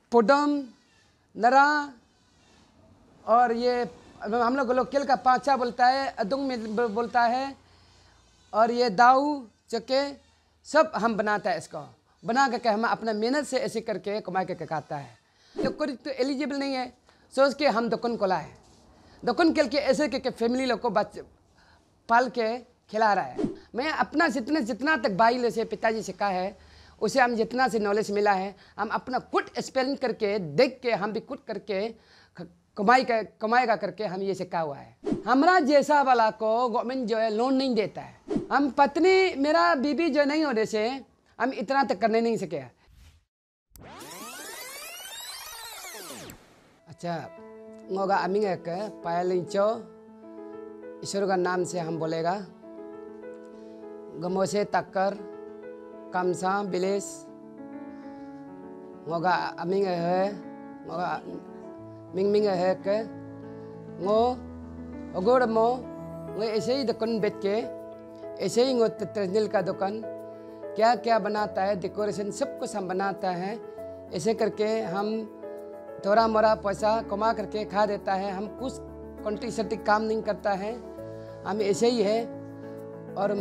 पुडम, नरा, और ये हम लोग लोकल का पांचा बोलता है, अदुंग में बोलता है, और ये दाऊ चके सब हम बनाता है। इसको बना करके हम अपना मेहनत से ऐसे करके कमा के खाता है। तो कोई तो एलिजिबल नहीं है, सोच के हम दुकान खोला है। दुकान खोल के ऐसे करके फैमिली लोग को पाल के खिला रहा है। मैं अपना जितना तक भाई से पिताजी से कहा है, उसे हम जितना से नॉलेज मिला है, हम अपना खुद एक्सपेरिमेंट करके देख के हम भी खुद करके कमाएगा करके हम ये सीखा हुआ है। हमारा जैसा वाला को गवर्नमेंट जो है लोन नहीं देता है। हम पत्नी मेरा बीबी जो नहीं होने से हम इतना तक करने नहीं सके। अच्छा ngoga aming के पायलिंग चो ईश्वर का नाम से हम बोलेगा। गमोसे तक्कर कमसा बिलेस ngoga aming है ngoga मिंग है के ngो अगोर मो वो ऐसे ही दुकान बैठ के ऐसे ही ट्रेडिशनल का दुकान क्या क्या बनाता है, डेकोरेशन सब कुछ हम बनाता है। ऐसे करके हम थोड़ा मोड़ा पैसा कमा करके खा देता है। हम कुछ कंट्री काम नहीं करता है, हम ऐसे ही है। और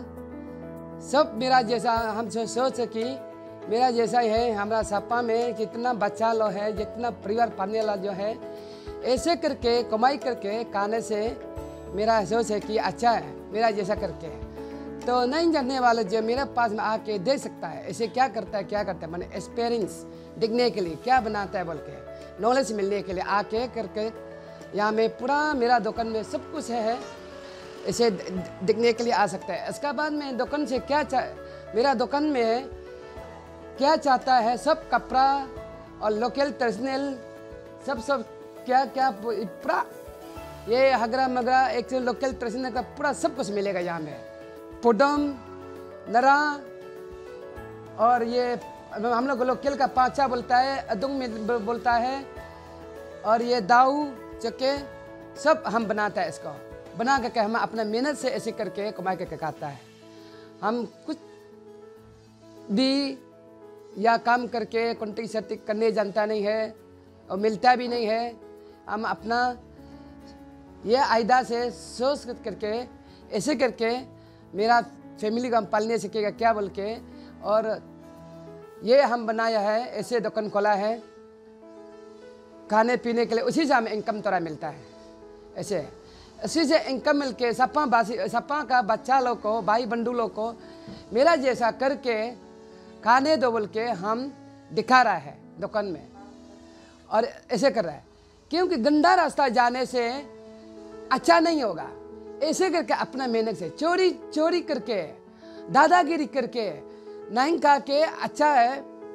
मेरा जैसा हम सोच कि मेरा जैसा ही है। हमारा सपा में जितना बच्चा लोग है, जितना परिवार पालने वाला जो है, ऐसे करके कमाई करके खाने से मेरा सोच है कि अच्छा है मेरा जैसा करके। तो नहीं जानने वाले जो मेरे पास में आके दे सकता है ऐसे क्या करता है मैंने एक्सपीरियंस दिखने के लिए क्या बनाता है बोल के नॉलेज मिलने के लिए आके करके यहाँ में पूरा मेरा दुकान में सब कुछ है, ऐसे दिखने के लिए आ सकता है। इसका बाद में दुकान से मेरा दुकान में क्या चाहता है, सब कपड़ा और लोकल ट्रेडिशनल सब क्या पूरा ये हगरा मगरा एक लोकल ट्रेडिशनल का पूरा सब कुछ मिलेगा यहाँ में। पुडम, नरा, और ये हम लोग लोकल का पांचा बोलता है, अदुंग में बोलता है, और ये दाऊ चके सब हम बनाता है। इसको बना करके हम अपना मेहनत से ऐसे करके कमा के खाता है। हम कुछ भी या काम करके कंट्री करने जानता नहीं है और मिलता भी नहीं है। हम अपना ये आयदा से सोच करके ऐसे करके मेरा फैमिली को हम पालने सीखेगा क्या बोल के, और ये हम बनाया है ऐसे दुकान खोला है खाने पीने के लिए। उसी से हमें इनकम थोड़ा मिलता है। ऐसे इसी से इनकम मिल के सपा का बच्चा लोग को, भाई बंधु लोग को मेरा जैसा करके खाने दो बोल के हम दिखा रहा है दुकान में, और ऐसे कर रहा है। क्योंकि गंदा रास्ता जाने से अच्छा नहीं होगा। ऐसे करके अपना मेहनत से चोरी करके दादागिरी करके नहीं खा के अच्छा है।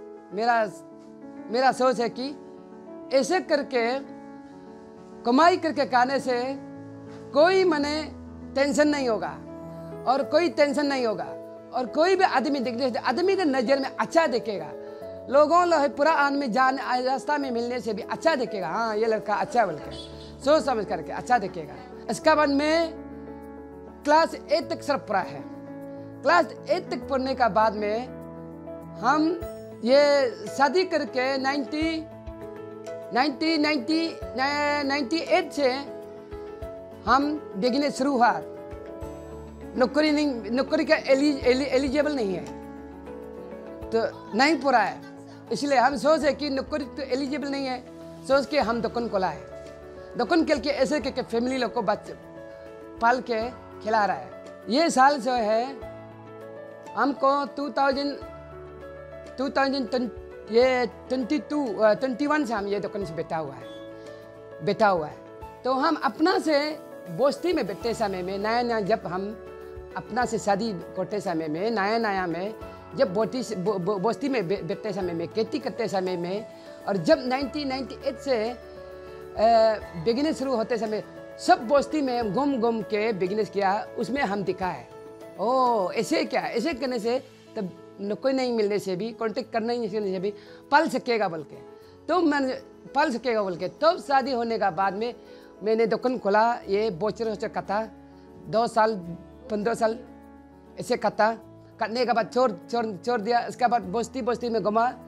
मेरा सोच है कि ऐसे करके कमाई करके खाने से कोई मने टेंशन नहीं होगा और कोई टेंशन नहीं होगा, और कोई भी आदमी देखने से आदमी के नज़र में अच्छा दिखेगा। लोगों पूरा आदमी जाने रास्ता में मिलने से भी अच्छा दिखेगा। हाँ ये लड़का अच्छा बोल के सोच समझ करके अच्छा दिखेगा। इसका बाद में क्लास 8 तक सिर्फ पढ़ा है। क्लास 8 तक पढ़ने का बाद में हम ये शादी करके 98 से हम बिजनेस शुरू हुआ। नौकरी का एलिजिबल नहीं है तो नहीं पढ़ा है, इसलिए हम सोचे कि नौकरी तो एलिजिबल नहीं है, सोच के हम दुकान खोला है। दुकान खोल के ऐसे करके फैमिली लोग को पाल के खिला रहा है। ये साल जो है हमको 2021 से हम ये दुकान से बैठा हुआ है। तो हम अपना से बोस्ती में बैठते समय में नया जब हम अपना से शादी करते समय में नया में जब बोस्ती में बैठते समय में खेती करते समय में, और जब 1998 से बिजनेस शुरू होते समय सब बोस्ती में घूम के बिजनेस किया। उसमें हम दिखा है ओ ऐसे क्या, ऐसे करने से तब नौकरी नहीं मिलने से भी कॉन्टेक्ट करने नहीं से भी पाल सकेगा बोल के, तो मैंने पाल सकेगा बोल के तब शादी होने का बाद में मैंने दुकान खोला। ये बोचर कथा 2 साल 15 साल ऐसे कथा काटने के बाद छोड़ दिया। इसके बाद बोस्ती में घुमा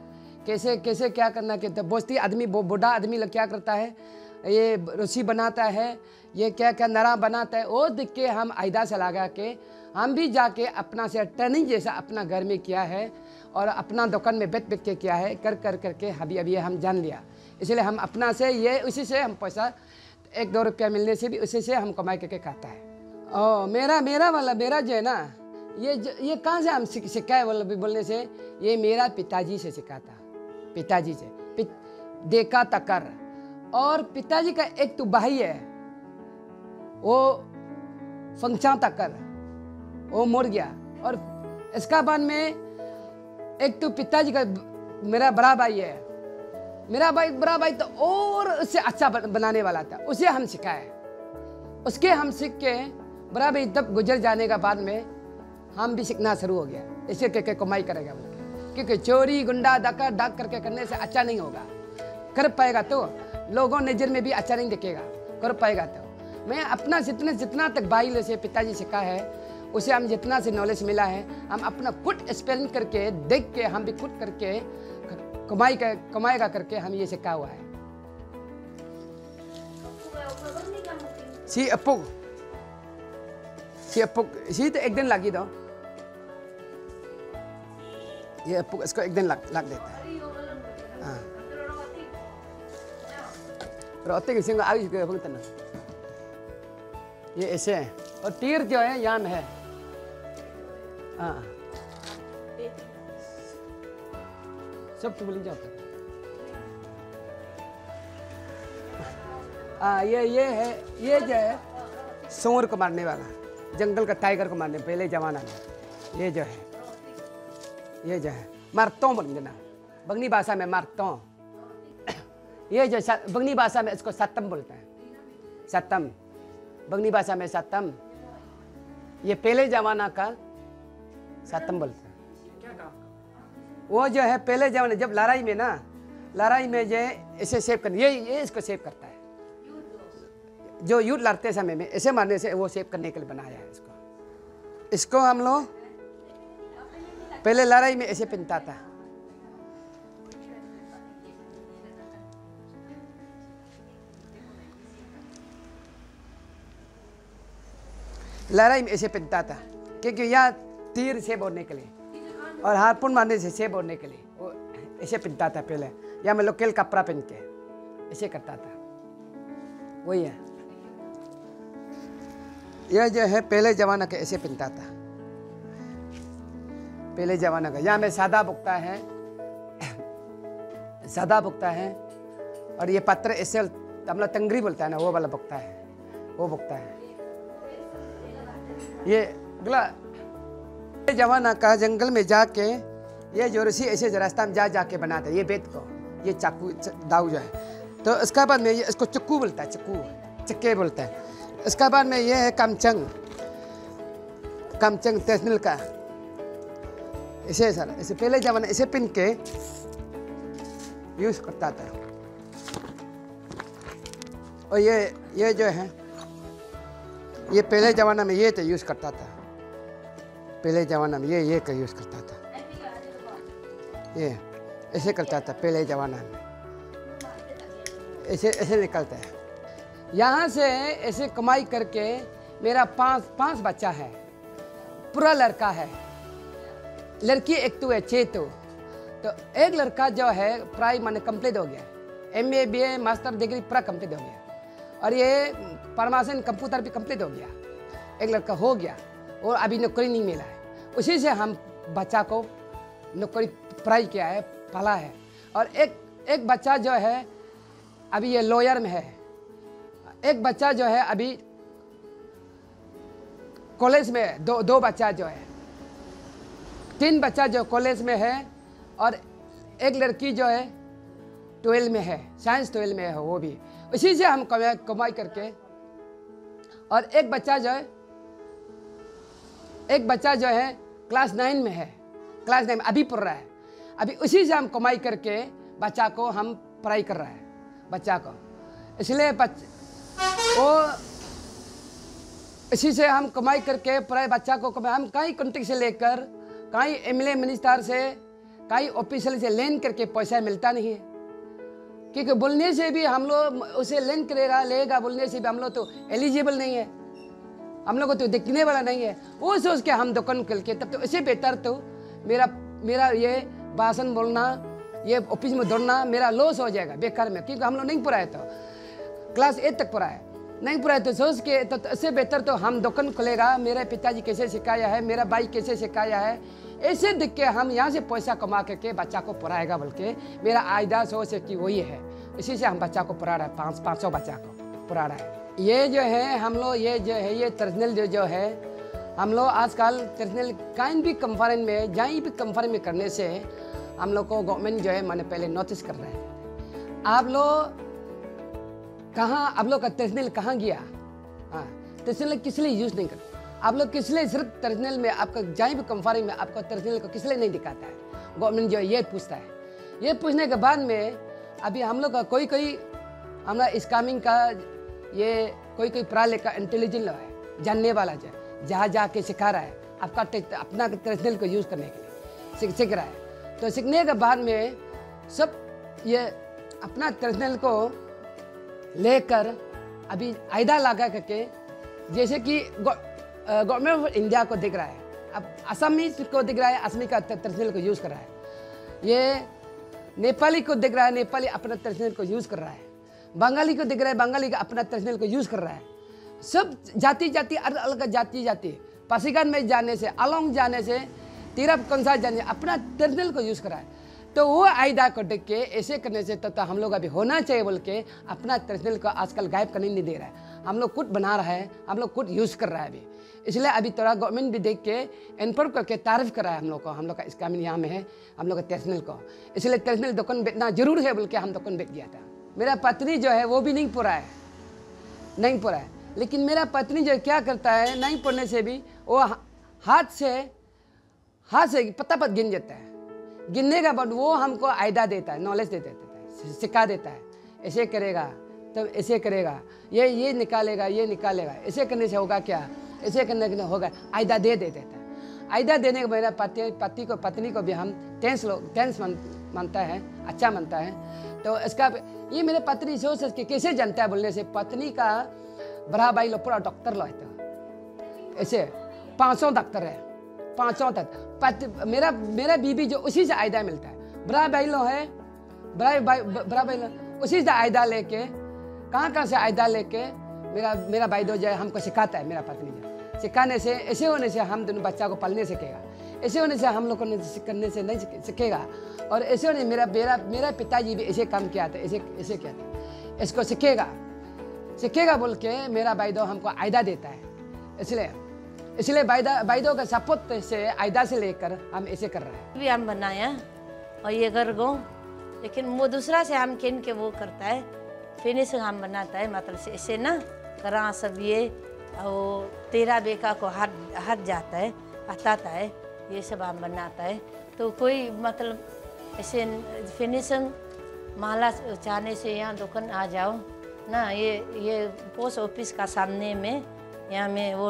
कैसे कैसे क्या करना कि तो बोस्ती आदमी बूढ़ा आदमी लोग क्या करता है, ये रस्सी बनाता है, ये क्या क्या नरा बनाता है, वो देख के हम आयदा से लगा के हम भी जाके अपना से ट्रेनिंग जैसा अपना घर में किया है और अपना दुकान में बैठ के किया है, कर कर करके अभी अभी हम जान लिया। इसलिए हम अपना से ये उसी से हम पैसा 1-2 रुपया मिलने से भी उसी से हम कमाई करके खाता है। और मेरा जो है ना, ये कहाँ से हम सीखा है बोलने से, ये मेरा पिताजी से सीखा था, पिताजी से देखा तकर। और पिताजी का एक तो भाई है, वो फंक्शन तकर वो मर गया। और इसका बाद में एक तो पिताजी का मेरा बड़ा भाई है, मेरा बड़ा भाई तो और उससे अच्छा बनाने वाला था, उसे हम सिखाए। उसके हम सीख के बड़ा भाई तब गुजर जाने का बाद में हम भी सीखना शुरू हो गया, इसे करके कमाई करेगा वो। क्योंकि चोरी गुंडा डाका डाक करके करने से अच्छा नहीं होगा। कर पाएगा तो लोगों नज़र में भी अच्छा नहीं दिखेगा, कर पाएगा तो। मैं अपना जितना तक भाई से पिताजी सीखा है, उसे हम जितना से नॉलेज मिला है, हम अपना खुद एक्सपेरिमेंट करके देख के हम भी खुद करके कमाएगा करके हम ये सीखा हुआ है। si अपू si तो एक दिन लगी दो, ये अपू इसको एक दिन लग देता है। हाँ रोटी किसी को आगे भुगतना, ये ऐसे है। और तीर जो है यहाँ में है। हाँ सब तो बोल जाता है। हाँ ये है, ये जो है सूअर को मारने वाला, जंगल का टाइगर को मारने पहले जमाना में। ये जो है मारतों बोल देना, बंगनी भाषा में मारतों। ये जो बंगनी भाषा में इसको सत्तम बोलते हैं, सत्तम बंगनी भाषा में सत्तम। ये पहले जमाना का सत्तम बोलते हैं। वो जो है पहले जमाने जब लड़ाई में जो ऐसे सेव करने, ये इसको सेव करता है। जो युद्ध लड़ते समय में ऐसे मारने से वो सेव करने के लिए बनाया है इसको हम लोग पहले लड़ाई में ऐसे पहनता था। लड़ाई में ऐसे पहनता था क्योंकि यहाँ तीर से बोलने के लिए और हारपून मारने से बोलने के लिए वो ऐसे पहनता था पहले। या मैं लोकल कपड़ा पहन के ऐसे करता था, वही है। यह जो है पहले जमाना का ऐसे पहनता था, पहले जमाना का। यहाँ में सादा बुकता है और ये पत्थर ऐसे हम लोग तंगरी बोलता है ना, वो वाला बुकता है, वो बुकता है। ये अगला जमाना का जंगल में जाके ये जो रस्सी ऐसे रास्ता में जाके बनाता है, ये बेत को, ये चाकू दाऊ जो है। तो इसका बाद में ये इसको चक्कू बोलता है, चक्के बोलता है। इसका बाद में ये है कमचंग तहसील का, ऐसे सारा ऐसे पहले जमाना ऐसे पिन के यूज करता था। और ये जो है ये पहले ज़माना में ये तो यूज़ करता था, पहले ज़माना में ये का यूज़ करता था, ये ऐसे करता था पहले ज़माना में, ऐसे निकलता है। यहाँ से ऐसे कमाई करके मेरा पांच बच्चा है, पूरा लड़का है, लड़की एक तो है 6। तो एक लड़का जो है प्राय माने कंप्लीट हो गया, MA BA मास्टर डिग्री पूरा कंप्लीट हो गया, और ये परमानेंट कंप्यूटर भी कंप्लीट हो गया। एक लड़का हो गया और अभी नौकरी नहीं मिला है, उसी से हम बच्चा को नौकरी पढ़ाई किया है, पाला है। और एक बच्चा जो है अभी ये लॉयर में है, एक बच्चा जो है अभी कॉलेज में, दो बच्चा जो है, 3 बच्चा जो कॉलेज में है, और एक लड़की जो है 12 में है, साइंस 12 में है, वो भी इसी से हम कमाई करके। और एक बच्चा जो है क्लास 9 में है, क्लास 9 में अभी पढ़ रहा है, अभी उसी से हम कमाई करके बच्चा को हम पढ़ाई कर रहा है बच्चा को। इसलिए वो इसी से हम कमाई करके पढ़ाई बच्चा को हम कहीं कॉन्टेक्ट से लेकर, कहीं MLA मिनिस्टर से, कई ऑफिशियल से लेन करके पैसा मिलता नहीं है, क्योंकि बोलने से भी हम लोग उसे लेन करेगा लेगा बोलने से भी हम लोग तो एलिजिबल नहीं है, हम लोग को तो दिखने वाला नहीं है। वो सोच के हम दुकान खोल के, तब तो इससे बेहतर तो मेरा ये भाषण बोलना, ये ऑफिस में दौड़ना मेरा लॉस हो जाएगा बेकार में, क्योंकि हम लोग नहीं पढ़ा है, तो क्लास 8 तक पढ़ा है, नहीं पढ़ा है, तो सोच के तो इससे बेहतर तो हम दुकान खोलेगा, मेरे पिताजी कैसे सिखाया है, मेरा भाई कैसे सिखाया है, ऐसे देख के हम यहाँ से पैसा कमा करके बच्चा को पढ़ाएगा बोल के मेरा आइडिया सोच है कि वही है। इसी से हम बच्चा को पढ़ा रहा है, 500 बच्चा को पढ़ा रहा है। ये जो है हम लोग ये जो है ये ट्रेडिशनल जो है हम लोग आजकल ट्रेडिशनल कहीं भी कन्फ्रेंस में जहीं भी कन्फ्रेंस में करने से हम लोग को गवर्नमेंट जो है मैंने पहले नोटिस कर रहा है, आप लोग कहाँ, आप लोग का ट्रेडिशनल कहाँ गया, हाँ ट्रेडिशनल किस लिए यूज़ नहीं करते, आप लोग किस लिए सिर्फ ट्रेडिशनल में आपका जहीं भी कन्फ्रेंस में आपको ट्रेडिशनल को किस लिए नहीं दिखाता है, गवर्नमेंट जो ये पूछता है। ये पूछने के बाद में अभी हम लोग का कोई हमारा इस्लामिक का ये कोई पढ़ा लिखा इंटेलिजेंट लोग है, जानने वाला जो जहाँ जाके सिखा रहा है आपका अपना ट्रेडिशनल को यूज़ करने के लिए सीख रहा है। तो सीखने के बाद में सब ये अपना ट्रेडिशनल को लेकर अभी आयदा लगा करके, जैसे कि गवर्नमेंट ऑफ इंडिया को दिख रहा है, अब असमीज को दिख रहा है, असमी का ट्रेडिशनल को यूज़ कर रहा है, ये नेपाली को दिख रहा है, नेपाली अपना ट्रेडिशनल को यूज़ कर रहा है, बंगाली को दिख रहा है, बंगाली का अपना ट्रेडिशनल को यूज़ कर रहा है। सब जाति अलग अलग जाति पासीघाट में जाने से, अलोंग जाने से, तिरप कंसा जाने अपना ट्रेडिशनल को यूज़ कर रहा है। तो वो आयदा को देख के ऐसे करने से तो हम लोग अभी होना चाहिए बोल के अपना ट्रेडिशनल को आजकल गायब करने नहीं दे रहा है, हम लोग खुद बना रहा है, हम लोग खुद यूज़ कर रहा है अभी। इसलिए अभी थोड़ा गवर्नमेंट भी देख के इन्फॉर्म करके तारीफ कर रहा है हम लोग का इस्लामी यहाँ में है हम लोग का ट्रेडिशनल को, इसलिए ट्रेडिशनल दुकान बेचना जरूर है बोल के हम दुकान बेच दिया था। मेरा पत्नी जो है वो भी नहीं पढ़ा है, लेकिन मेरा पत्नी जो क्या करता है, नहीं पढ़ने से भी वो हाथ से पत्ता गिन जाता है, गिनने का बाद वो हमको आयदा देता है, नॉलेज देता है, सिखा देता है, ऐसे करेगा तब ऐसे करेगा, ये निकालेगा, ऐसे करने से होगा क्या, ऐसे करने के होगा, आयदा दे देता है। आयदा देने के मेरा पत्नी को भी हम टेंस मानता है, अच्छा मानता है। तो इसका ये मेरे पत्नी सोच के कैसे जानता है बोलने से, पत्नी का बड़ा भाई लोग पूरा डॉक्टर लो है, तो ऐसे 500 डॉक्टर है, 500 तक मेरा बीबी जो उसी से आयदा मिलता है, बड़ा भाई लो है, बड़ा भाई लो उसी से आयदा लेके कहाँ से आयदा लेके मेरा भाई दो जो है हमको सिखाता है। मेरा पत्नी जो सिखाने से, ऐसे होने से हम दोनों बच्चा को पालने सीखेगा, ऐसे होने से हम लोग को करने से नहीं सीखेगा, और ऐसे होने मेरा पिताजी भी ऐसे काम किया था, ऐसे किया था, इसको सीखेगा बोल के मेरा भाई दो हमको आयदा देता है। इसलिए भाईदो का सपोर्ट से आयदा से लेकर हम ऐसे कर रहे हैं। भी हम बनाया और ये कर गो, लेकिन वो दूसरा से हम किन के वो करता है, फिनिशिंग हम बनाता है, मतलब से ऐसे ना करा सब ये वो 13 बेका को हट जाता है, हटाता है, ये सब हम बनाता है। तो कोई मतलब ऐसे फिनिशिंग माला चाहने से यहाँ दुकान आ जाओ ना, ये पोस्ट ऑफिस का सामने में यहाँ में वो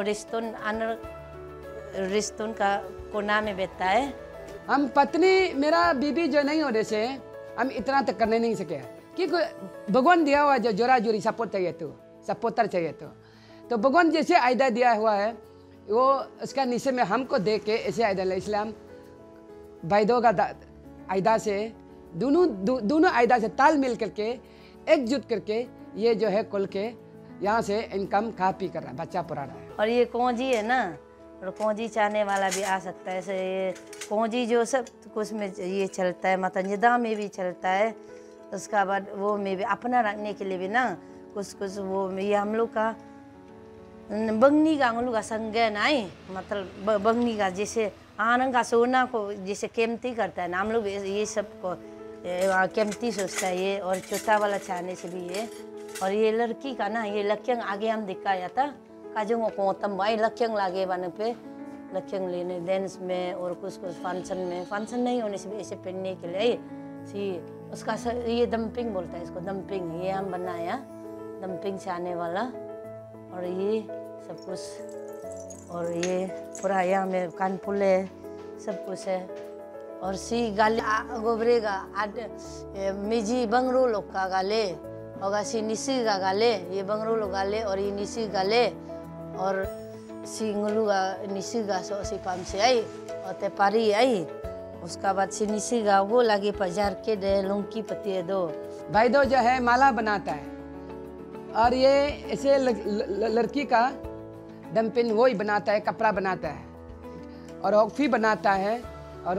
रिश्तों का कोना में बैठता है। हम पत्नी मेरा बीबी जो नहीं होने से हम इतना तक करने नहीं सके, क्योंकि भगवान दिया हुआ जो जोरा जोरी सपोर्टर चाहिए तो भगवान जैसे आयदा दिया हुआ है वो उसका नीचे में हमको देख के ऐसे आयदा ले, इसलिए हम भाईदो का आयदा से दोनों आयदा से ताल मिल करके एकजुट करके ये जो है खोल के यहाँ से इनकम खा पी कर रहा है, बच्चा पढ़ा रहा है। और ये कोंजी है ना, और कोंजी चाहने वाला भी आ सकता है, ऐसे ये कोंजी जो सब कुछ में ये चलता है, मतलब निदा में भी चलता है, उसका बाद वो में भी अपना रखने के लिए भी ना कुछ वो ये हम लोग का बंगनी का हम लोग का संज्ञान आए, मतलब बंगनी का जैसे आनंद का सोना को जैसे कीमती करता है ना, हम लोग ये सब को कीमती सोचता है ये, और चौथा वाला चाहने से भी ये। और ये लड़की का ना ये लक्ष्यंग आगे हम दिखाया था, काजों को तम भाई लक्ष्यंग लागे बने पे लक्ष्यंग लेने डांस में और कुछ फंक्शन नहीं होने से भी ऐसे पहनने के लिए सी उसका ये डंपिंग बोलता है इसको, डंपिंग ये हम बनाया, डंपिंग से आने वाला, और ये सब कुछ, और ये पूरा यहाँ में कानपुर है, सब कुछ है, और सी गाले गोबरेगा मिजी बंगरो लोग का गाले और सी निसी का गाले, ये बंगरो लोग गाले और ये निसी गाले और सी ngulu का निसी का सो सी पाम से आई और ते पारी आई। उसका बाद सी निसी का वो लगे पजार के दे लौंकी पत्ती दो। भाई दो जो है माला बनाता है और ये ऐसे लड़की का डम्पिन वो ही बनाता है, कपड़ा बनाता है और ऑफी बनाता है और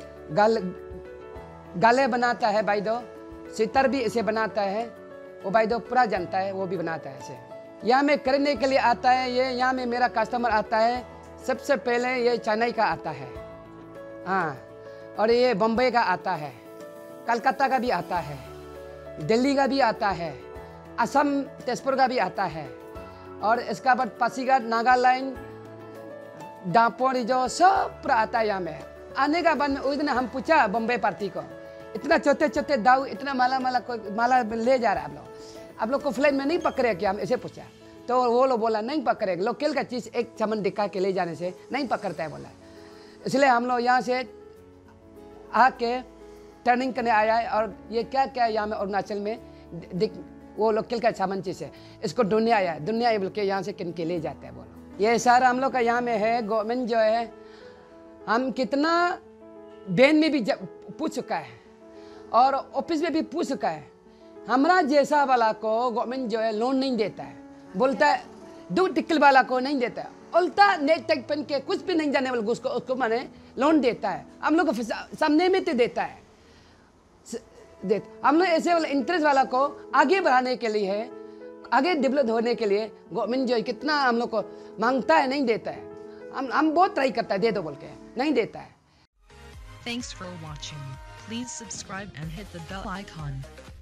गाले बनाता है। भाई दो सितर भी इसे बनाता है, वो भाई दो पूरा जानता है, वो भी बनाता है इसे। यहाँ में करने के लिए आता है, ये यहाँ में मेरा कस्टमर आता है सबसे पहले ये चेन्नई का आता है, हाँ, और ये बम्बई का आता है, कलकत्ता का भी आता है, दिल्ली का भी आता है, असम तेजपुर का भी आता है और इसका बाद पासीघाट, नागालैंड, दापोर जो सब पूरा आता है यहाँ में। आने का बाद में उस दिन हम पूछा बम्बई पार्टी को, इतना छोटे छोटे दाऊ इतना माला ले जा रहा है आप लोग को फ्लाइट में नहीं पकड़े क्या, हम ऐसे पूछा तो वो लोग बोला नहीं पकड़े, लोकल का चीज़ एक चमन दिखा के ले जाने से नहीं पकड़ता है बोला। इसलिए हम लोग यहाँ से आके टर्निंग करने आया है और ये क्या क्या यहाँ में अरुणाचल में वो लोकल का सामान चीज़ है, इसको ढूंढने आया है, दुनिया बोल के यहाँ से किन के ले जाते हैं बोलो। ये सारा हम लोग का यहाँ में है। गवर्नमेंट जो है हम कितना बैंक में भी पूछ चुका है और ऑफिस में भी पूछ चुका है, हमारा जैसा वाला को गवर्नमेंट जो है लोन नहीं देता है, बोलता है दो टिकल वाला को नहीं देता है, उल्टा नेट टैग पहन के कुछ भी नहीं जाने वाला उसको माने लोन देता है। हम लोग को सामने में तो देता है, हम लोग ऐसे वाला इंटरेस्ट वाला को आगे बढ़ाने के लिए है, आगे डेवलप होने के लिए गवर्नमेंट जो है कितना हम लोग को मांगता है, नहीं देता है। हम बहुत ट्राई करता है दे दो बोल के, नहीं देता है। Thanks for watching. Please subscribe and hit the bell icon.